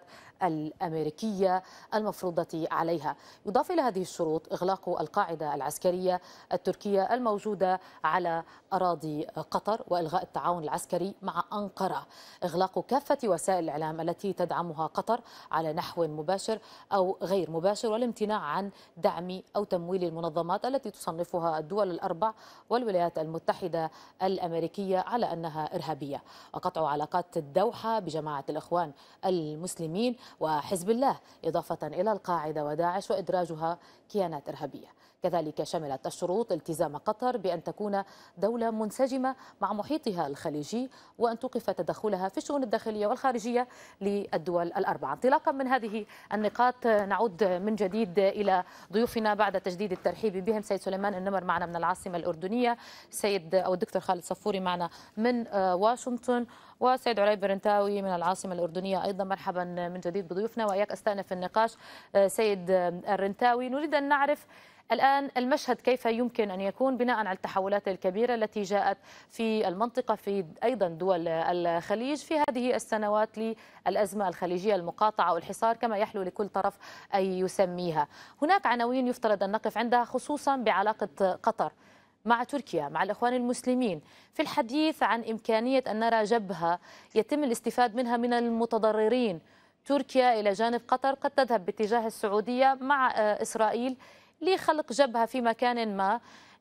الأمريكية المفروضة عليها. يضاف إلى هذه الشروط إغلاق القاعدة العسكرية التركية الموجودة على أراضي قطر، وإلغاء التعاون العسكري مع أنقرة، إغلاق كافة وسائل الإعلام التي تدعمها قطر على نحو مباشر أو غير مباشر، والامتناع عن دعم أو تمويل المنظمات التي تصنفها الدول الأربع والولايات المتحدة الأمريكية على أنها إرهابية، وقطع علاقات الدوحة بجماعة الإخوان المسلمين وحزب الله، إضافة إلى القاعدة وداعش وإدراجها كيانات إرهابية. كذلك شملت الشروط التزام قطر بأن تكون دولة منسجمة مع محيطها الخليجي، وأن توقف تدخلها في الشؤون الداخلية والخارجية للدول الأربعة. انطلاقا من هذه النقاط نعود من جديد إلى ضيوفنا بعد تجديد الترحيب بهم. سيد سليمان النمر معنا من العاصمة الأردنية، سيد أو الدكتور خالد صفوري معنا من واشنطن، وسيد عريبي الرنتاوي من العاصمة الأردنية أيضا. مرحبا من جديد بضيوفنا، وإياك أستأنف النقاش سيد الرنتاوي. نريد أن نعرف الآن المشهد كيف يمكن أن يكون بناء على التحولات الكبيرة التي جاءت في المنطقة في أيضا دول الخليج في هذه السنوات للأزمة الخليجية المقاطعة والحصار كما يحلو لكل طرف أن يسميها. هناك عناوين يفترض أن نقف عندها خصوصا بعلاقة قطر مع تركيا مع الإخوان المسلمين، في الحديث عن إمكانية أن نرى جبهة يتم الاستفاد منها من المتضررين. تركيا إلى جانب قطر قد تذهب باتجاه السعودية مع إسرائيل لخلق جبهة في مكان ما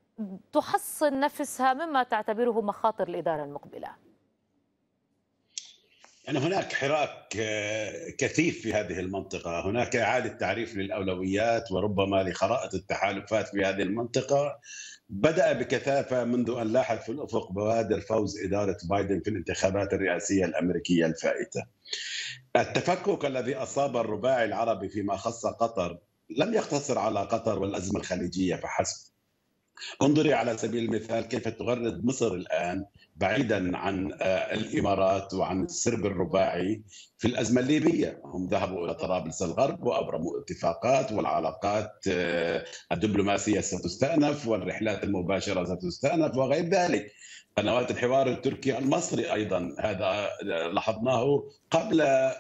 تحصن نفسها مما تعتبره مخاطر الإدارة المقبلة. يعني هناك حراك كثيف في هذه المنطقة، هناك إعادة تعريف للأولويات وربما لخرائط التحالفات في هذه المنطقة. بدأ بكثافة منذ أن لاحت في الأفق بوادر فوز إدارة بايدن في الانتخابات الرئاسية الأمريكية الفائتة. التفكك الذي أصاب الرباعي العربي فيما خص قطر لم يقتصر على قطر والأزمة الخليجية فحسب. انظري على سبيل المثال كيف تغرد مصر الآن بعيدا عن الإمارات وعن السرب الرباعي في الأزمة الليبية. هم ذهبوا إلى طرابلس الغرب وأبرموا اتفاقات، والعلاقات الدبلوماسية ستستأنف والرحلات المباشرة ستستأنف وغير ذلك. قنوات الحوار التركي المصري أيضا هذا لاحظناه قبل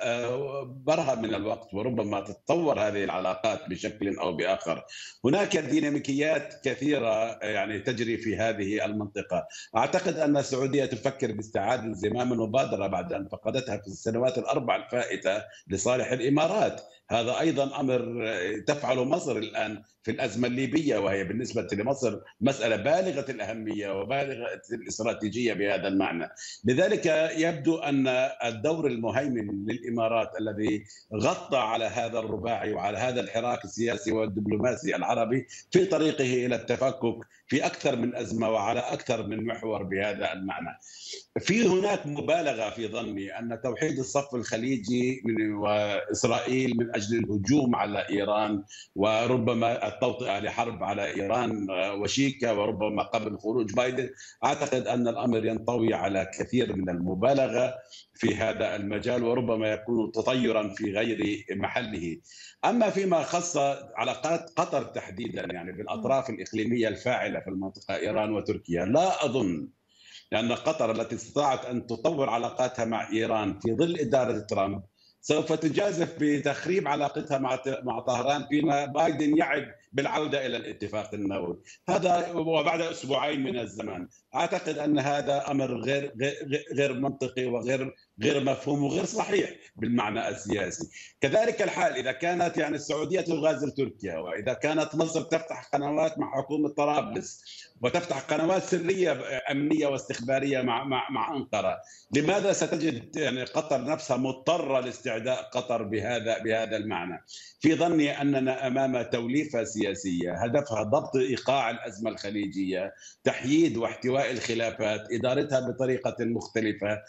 برهة من الوقت، وربما تتطور هذه العلاقات بشكل أو بآخر. هناك ديناميكيات كثيرة يعني تجري في هذه المنطقة. أعتقد أن السعودية تفكر باستعادة زمام المبادرة بعد أن فقدتها في السنوات الأربع الفائتة لصالح الإمارات. هذا أيضا أمر تفعل مصر الآن في الأزمة الليبية، وهي بالنسبة لمصر مسألة بالغة الأهمية وبالغة الاستراتيجية بهذا المعنى. لذلك يبدو أن الدور المهيمن للإمارات الذي غطى على هذا الرباعي وعلى هذا الحراك السياسي والدبلوماسي العربي في طريقه إلى التفكك في أكثر من أزمة وعلى أكثر من محور بهذا المعنى. في هناك مبالغة في ظني أن توحيد الصف الخليجي من وإسرائيل من أجل الهجوم على إيران وربما التوطئة لحرب على إيران وشيكا وربما قبل خروج بايدن، أعتقد أن الأمر ينطوي على كثير من المبالغة في هذا المجال وربما يكون تطيرا في غير محله. أما فيما خص علاقات قطر تحديدا يعني بالأطراف الإقليمية الفاعلة في المنطقة إيران وتركيا، لا أظن لأن قطر التي استطاعت أن تطور علاقاتها مع إيران في ظل إدارة ترامب سوف تجازف بتخريب علاقتها مع مع طهران فيما بايدن يعد بالعودة إلى الاتفاق النووي. هذا وبعد أسبوعين من الزمان. أعتقد أن هذا أمر غير غير غير منطقي وغير غير مفهوم وغير صحيح بالمعنى السياسي. كذلك الحال إذا كانت يعني السعودية تغازل تركيا، وإذا كانت مصر تفتح قنوات مع حكومة طرابلس وتفتح قنوات سرية أمنية واستخبارية مع مع مع أنقرة، لماذا ستجد يعني قطر نفسها مضطرة لاستعداء قطر بهذا بهذا المعنى؟ في ظني أننا أمام توليفة سياسية هدفها ضبط إيقاع الأزمة الخليجية، تحييد واحتواء الخلافات، إدارتها بطريقة مختلفة،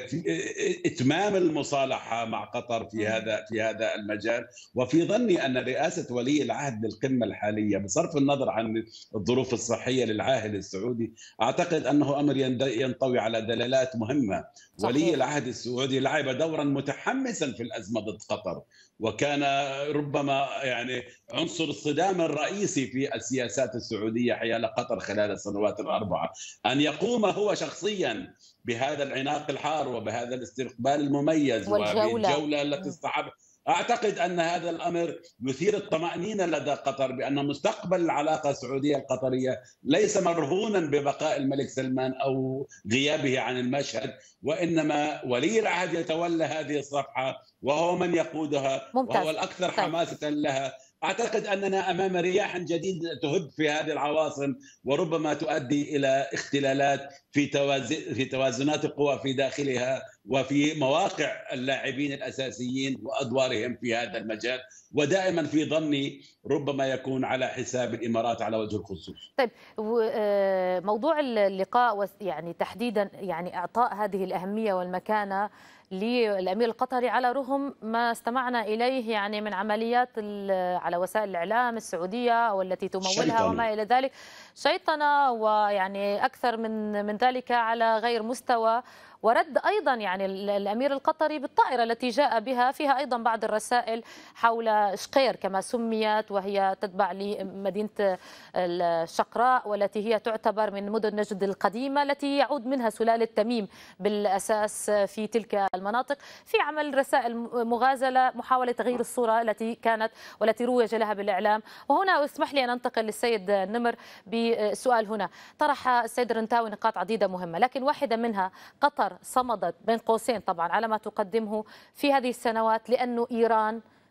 إتمام المصالحة مع قطر في هذا في هذا المجال. وفي ظني أن رئاسة ولي العهد للقمة الحالية بصرف النظر عن الظروف الصحية للعاهل السعودي، أعتقد أنه أمر ينطوي على دلالات مهمة. صحيح. ولي العهد السعودي لعب دورا متحمسا في الأزمة ضد قطر، وكان ربما يعني عنصر الصدام الرئيسي في السياسات السعودية حيال قطر خلال السنوات الأربعة. أن يقوم هو شخصيا بهذا العناق الحار وبهذا الاستقبال المميز وبالجولة التي اصطحبها، أعتقد أن هذا الأمر يثير الطمأنينة لدى قطر بأن مستقبل العلاقة السعودية القطرية ليس مرهونا ببقاء الملك سلمان أو غيابه عن المشهد، وإنما ولي العهد يتولى هذه الصفحة وهو من يقودها. ممتاز. وهو الأكثر حماسة لها. أعتقد أننا أمام رياح جديدة تهب في هذه العواصم وربما تؤدي إلى اختلالات في توازن في توازنات القوى في داخلها وفي مواقع اللاعبين الأساسيين وأدوارهم في هذا المجال، ودائما في ظني ربما يكون على حساب الإمارات على وجه الخصوص. طيب موضوع اللقاء يعني تحديدا يعني إعطاء هذه الأهمية والمكانة للأمير القطري على رغم ما استمعنا إليه يعني من عمليات على وسائل الإعلام السعودية والتي تمولها وما إلى ذلك، شيطنة ويعني أكثر من من ذلك على غير مستوى، ورد أيضا يعني الأمير القطري بالطائرة التي جاء بها فيها أيضا بعض الرسائل حول شقير كما سميت، وهي تتبع لمدينة الشقراء والتي هي تعتبر من مدن نجد القديمة التي يعود منها سلالة تميم بالأساس في تلك المناطق، في عمل رسائل مغازلة محاولة تغيير الصورة التي كانت والتي روج لها بالإعلام. وهنا اسمح لي أن أنتقل للسيد النمر بسؤال. هنا طرح السيد الرنتاوي نقاط عديدة مهمة، لكن واحدة منها قطر صمدت بين قوسين طبعا على ما تقدمه في هذه السنوات لأنه إيران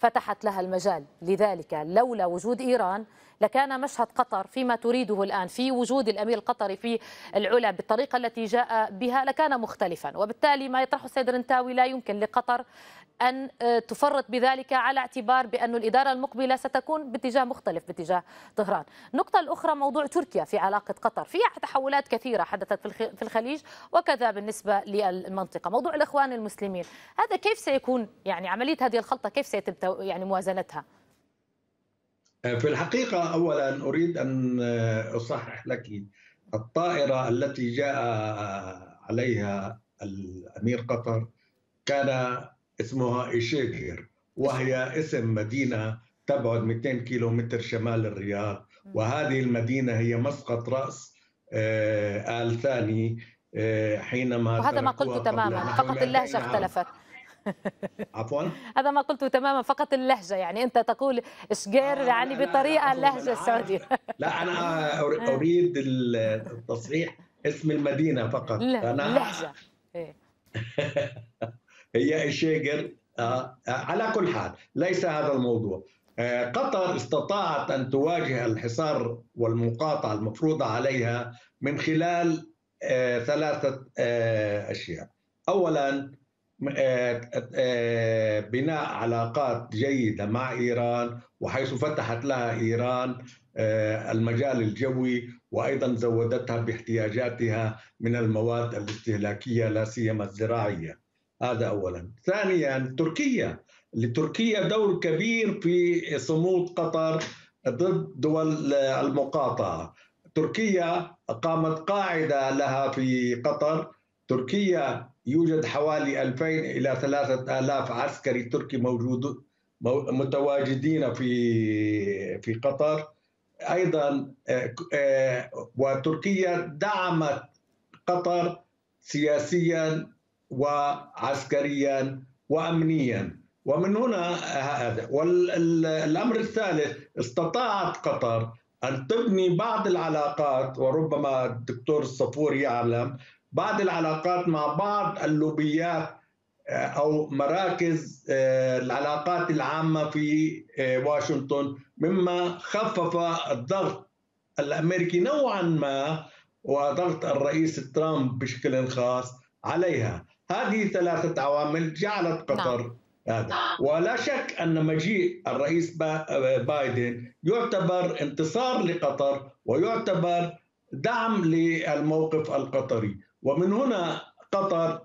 فتحت لها المجال. لذلك لولا وجود إيران لكان مشهد قطر فيما تريده الآن في وجود الأمير القطري في العلا بالطريقة التي جاء بها لكان مختلفا، وبالتالي ما يطرحه السيد رنتاوي لا يمكن لقطر أن تفرط بذلك على اعتبار بأن الإدارة المقبلة ستكون باتجاه مختلف باتجاه طهران. النقطة الأخرى موضوع تركيا في علاقة قطر، في تحولات كثيرة حدثت في الخليج وكذا بالنسبة للمنطقة. موضوع الإخوان المسلمين هذا كيف سيكون يعني عملية هذه الخلطة كيف سيتم يعني موازنتها؟ في الحقيقة أولا أريد أن أصحح لك الطائرة التي جاء عليها الأمير قطر كان اسمها إيشيغير، وهي اسم مدينة تبعد مئتين كيلومتر شمال الرياض، وهذه المدينة هي مسقط رأس آل ثاني حينما وهذا ما قلته تماما، فقط اللهجة اختلفت. عفوا هذا ما قلته تماما، فقط اللهجة، يعني أنت تقول إشجير آه يعني لا بطريقة لا اللهجة السعودية. لا أنا أريد التصحيح اسم المدينة فقط. لا أنا اللهجة هي إيشيغير. آه على كل حال ليس هذا الموضوع. آه قطر استطاعت أن تواجه الحصار والمقاطعة المفروضة عليها من خلال آه ثلاثة آه أشياء. أولا بناء علاقات جيدة مع إيران، وحيث فتحت لها إيران المجال الجوي وأيضا زودتها باحتياجاتها من المواد الاستهلاكية لا سيما الزراعية. هذا أولا. ثانيا تركيا، لتركيا دور كبير في صمود قطر ضد دول المقاطعة. تركيا قامت قاعدة لها في قطر. تركيا يوجد حوالي ألفين إلى ثلاثة آلاف عسكري تركي موجود متواجدين في في قطر أيضا. وتركيا دعمت قطر سياسيا وعسكريا وأمنيا، ومن هنا هذا. والأمر الثالث، استطاعت قطر أن تبني بعض العلاقات، وربما الدكتور الصفوري يعلم، بعض العلاقات مع بعض اللوبيات أو مراكز العلاقات العامة في واشنطن، مما خفف الضغط الأمريكي نوعا ما وضغط الرئيس ترامب بشكل خاص عليها. هذه ثلاثة عوامل جعلت قطر هذا. ولا شك أن مجيء الرئيس بايدن يعتبر انتصار لقطر ويعتبر دعم للموقف القطري. ومن هنا قطر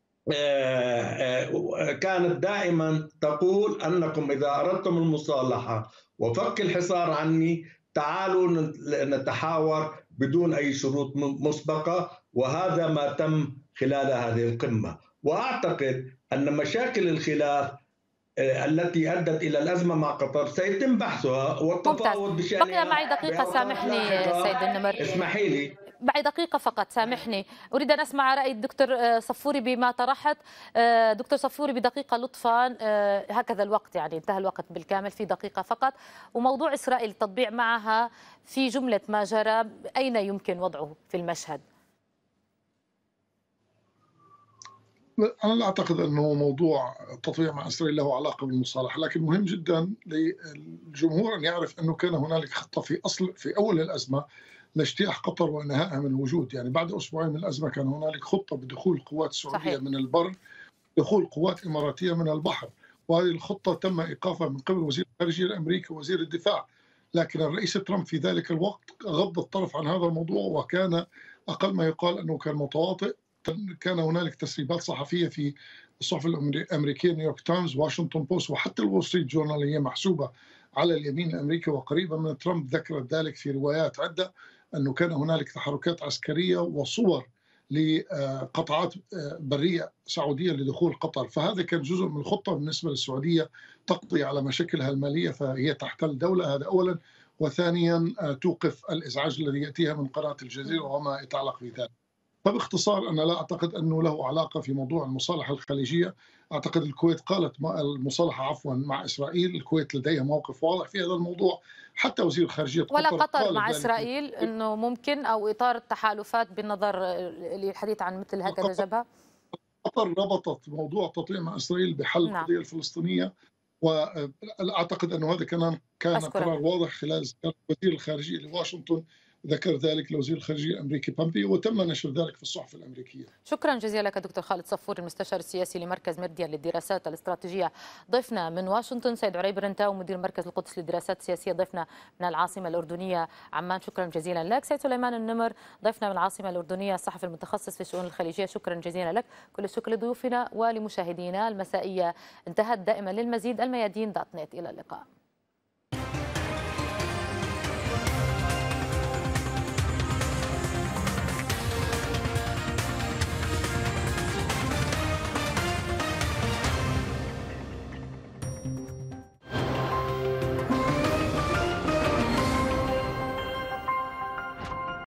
كانت دائما تقول أنكم إذا أردتم المصالحة وفك الحصار عني تعالوا نتحاور بدون أي شروط مسبقة، وهذا ما تم خلال هذه القمة. وأعتقد أن مشاكل الخلاف التي أدت إلى الأزمة مع قطر سيتم بحثها والتفاوض بشأنها. بقي معي دقيقة سامحني سيد النمر، اسمحي لي معي دقيقة فقط سامحني. أريد أن أسمع رأي الدكتور صفوري بما طرحت. دكتور صفوري بدقيقة لطفا، هكذا الوقت يعني انتهى الوقت بالكامل، في دقيقة فقط. وموضوع إسرائيل التطبيع معها في جملة ما جرى، أين يمكن وضعه في المشهد؟ أنا لا أعتقد أنه موضوع التطبيع مع إسرائيل له علاقة بالمصالحة، لكن مهم جدا للجمهور أن يعرف أنه كان هنالك خطة في أصل في أول الأزمة لاجتياح قطر وإنهائها من الوجود. يعني بعد أسبوعين من الأزمة كان هنالك خطة بدخول قوات سعودية صحيح. من البر، دخول قوات إماراتية من البحر، وهذه الخطة تم إيقافها من قبل وزير الخارجية الأمريكي ووزير الدفاع. لكن الرئيس ترامب في ذلك الوقت غض الطرف عن هذا الموضوع، وكان أقل ما يقال أنه كان متواطئ. كان هنالك تسريبات صحفية في الصحف الأمريكية، نيويورك تايمز، واشنطن بوست، وحتى الول ستريت جورنال هي محسوبة على اليمين الأمريكي وقريبا من ترامب ذكرت ذلك في روايات عدة، أنه كان هنالك تحركات عسكرية وصور لقطعات برية سعودية لدخول قطر. فهذا كان جزء من الخطة بالنسبة للسعودية تقضي على مشاكلها المالية، فهي تحتل دولة، هذا أولا. وثانيا توقف الإزعاج الذي يأتيها من قناة الجزيرة وما يتعلق بذلك. فباختصار أنا لا أعتقد أنه له علاقة في موضوع المصالحة الخليجية. أعتقد الكويت قالت المصالحة عفوا مع إسرائيل، الكويت لديها موقف واضح في هذا الموضوع، حتى وزير خارجية ولا قطر, قطر مع إسرائيل أنه ممكن أو إطار التحالفات بالنظر للحديث عن مثل هكذا جبهة. قطر ربطت موضوع التطبيع مع إسرائيل بحل القضية نعم. الفلسطينية، وأعتقد أن هذا كان كان قرار واضح خلال زيارة وزير الخارجية لواشنطن، ذكر ذلك لوزير الخارجية الأمريكي بامبيو وتم نشر ذلك في الصحف الأمريكية. شكرا جزيلا لك دكتور خالد صفور، المستشار السياسي لمركز ميرديان للدراسات الاستراتيجية ضيفنا من واشنطن. سيد عريب رنتاو مدير مركز القدس للدراسات السياسية ضيفنا من العاصمة الأردنية عمان، شكرا جزيلا لك. سيد سليمان النمر ضيفنا من العاصمة الأردنية الصحفي المتخصص في الشؤون الخليجية، شكرا جزيلا لك. كل الشكر لضيوفنا ولمشاهدينا. المسائية انتهت. دائما للمزيد الميادين دوت نت. إلى اللقاء.